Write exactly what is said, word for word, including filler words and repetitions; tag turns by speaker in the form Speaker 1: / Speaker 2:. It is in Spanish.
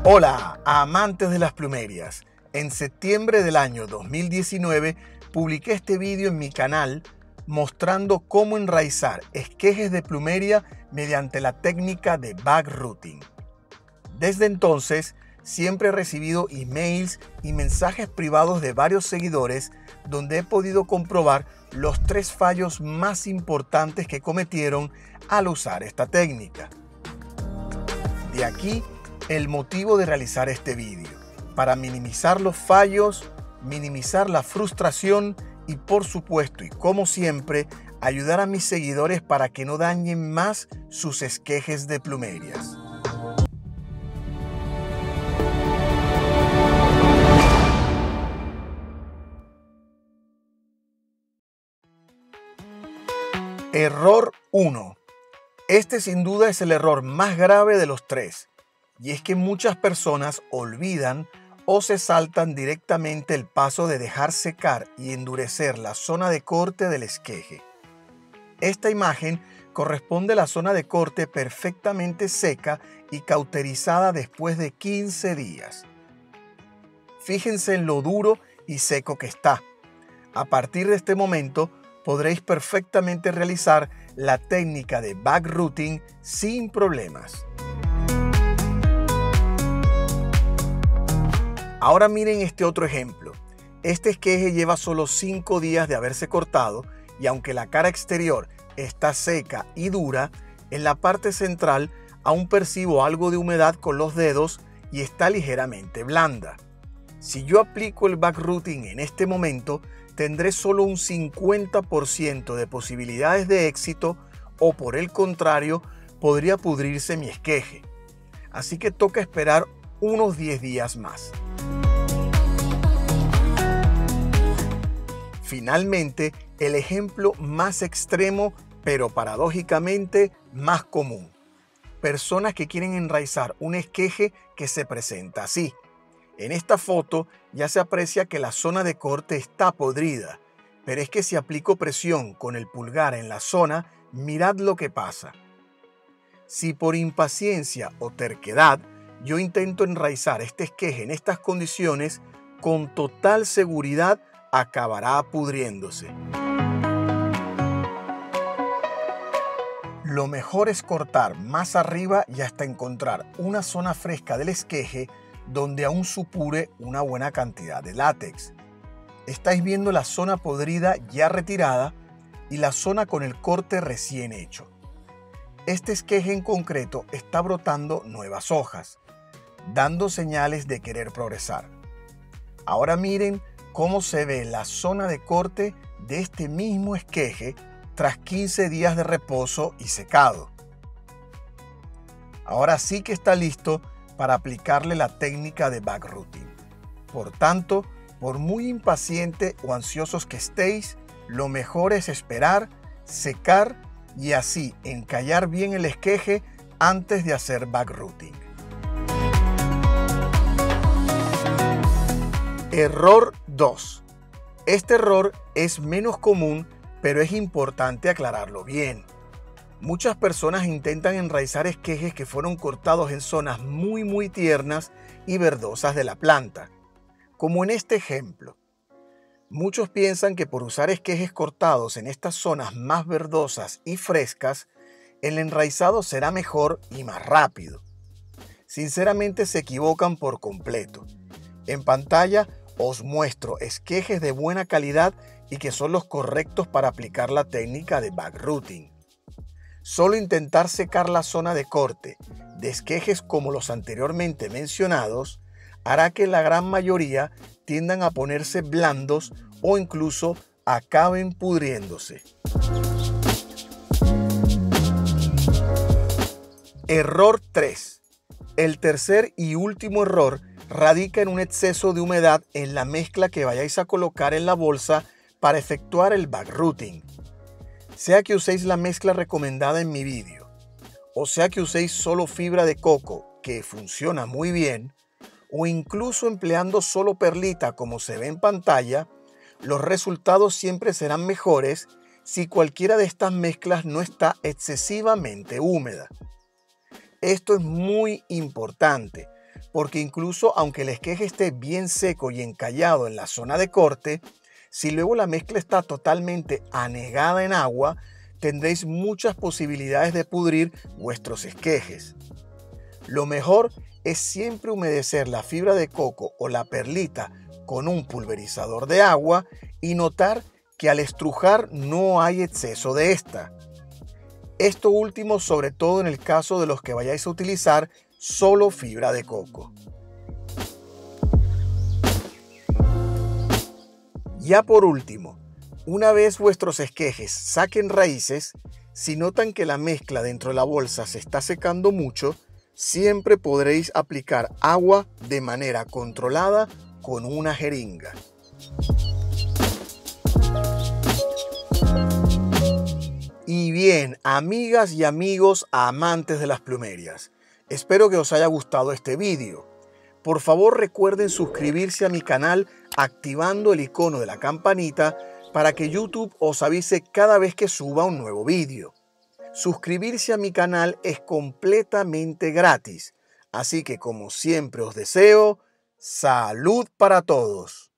Speaker 1: Hola, amantes de las plumerias. En septiembre del año dos mil diecinueve publiqué este vídeo en mi canal mostrando cómo enraizar esquejes de plumeria mediante la técnica de backrooting. Desde entonces, siempre he recibido emails y mensajes privados de varios seguidores donde he podido comprobar los tres fallos más importantes que cometieron al usar esta técnica. De aquí el motivo de realizar este vídeo, para minimizar los fallos, minimizar la frustración y por supuesto y como siempre, ayudar a mis seguidores para que no dañen más sus esquejes de plumerias. Error uno. Este sin duda es el error más grave de los tres. Y es que muchas personas olvidan o se saltan directamente el paso de dejar secar y endurecer la zona de corte del esqueje. Esta imagen corresponde a la zona de corte perfectamente seca y cauterizada después de quince días. Fíjense en lo duro y seco que está. A partir de este momento podréis perfectamente realizar la técnica de backrooting sin problemas. Ahora miren este otro ejemplo. Este esqueje lleva solo cinco días de haberse cortado y aunque la cara exterior está seca y dura, en la parte central aún percibo algo de humedad con los dedos y está ligeramente blanda. Si yo aplico el backrooting en este momento, tendré solo un cincuenta por ciento de posibilidades de éxito o por el contrario, podría pudrirse mi esqueje. Así que toca esperar unos diez días más. Finalmente, el ejemplo más extremo, pero paradójicamente más común. Personas que quieren enraizar un esqueje que se presenta así. En esta foto ya se aprecia que la zona de corte está podrida, pero es que si aplico presión con el pulgar en la zona, mirad lo que pasa. Si por impaciencia o terquedad yo intento enraizar este esqueje en estas condiciones, con total seguridad acabará pudriéndose. Lo mejor es cortar más arriba y hasta encontrar una zona fresca del esqueje donde aún supure una buena cantidad de látex. Estáis viendo la zona podrida ya retirada y la zona con el corte recién hecho. Este esqueje en concreto está brotando nuevas hojas, dando señales de querer progresar. Ahora miren cómo se ve la zona de corte de este mismo esqueje tras quince días de reposo y secado. Ahora sí que está listo para aplicarle la técnica de backrooting. Por tanto, por muy impaciente o ansiosos que estéis, lo mejor es esperar, secar y así encallar bien el esqueje antes de hacer backrooting. Error dos. Este error es menos común, pero es importante aclararlo bien. Muchas personas intentan enraizar esquejes que fueron cortados en zonas muy muy tiernas y verdosas de la planta, como en este ejemplo. Muchos piensan que por usar esquejes cortados en estas zonas más verdosas y frescas, el enraizado será mejor y más rápido. Sinceramente se equivocan por completo. En pantalla os muestro esquejes de buena calidad y que son los correctos para aplicar la técnica de backrooting. Solo intentar secar la zona de corte de esquejes como los anteriormente mencionados hará que la gran mayoría tiendan a ponerse blandos o incluso acaben pudriéndose. Error tres. El tercer y último error radica en un exceso de humedad en la mezcla que vayáis a colocar en la bolsa para efectuar el backrooting. Sea que uséis la mezcla recomendada en mi vídeo, o sea que uséis solo fibra de coco, que funciona muy bien, o incluso empleando solo perlita como se ve en pantalla, los resultados siempre serán mejores si cualquiera de estas mezclas no está excesivamente húmeda. Esto es muy importante, porque incluso aunque el esqueje esté bien seco y encallado en la zona de corte, si luego la mezcla está totalmente anegada en agua, tendréis muchas posibilidades de pudrir vuestros esquejes. Lo mejor es siempre humedecer la fibra de coco o la perlita con un pulverizador de agua y notar que al estrujar no hay exceso de esta. Esto último sobre todo en el caso de los que vayáis a utilizar solo fibra de coco. Ya por último, una vez vuestros esquejes saquen raíces, si notan que la mezcla dentro de la bolsa se está secando mucho, siempre podréis aplicar agua de manera controlada con una jeringa. Y bien, amigas y amigos amantes de las plumerias, espero que os haya gustado este vídeo. Por favor recuerden suscribirse a mi canal activando el icono de la campanita para que YouTube os avise cada vez que suba un nuevo vídeo. Suscribirse a mi canal es completamente gratis, así que como siempre os deseo, ¡salud para todos!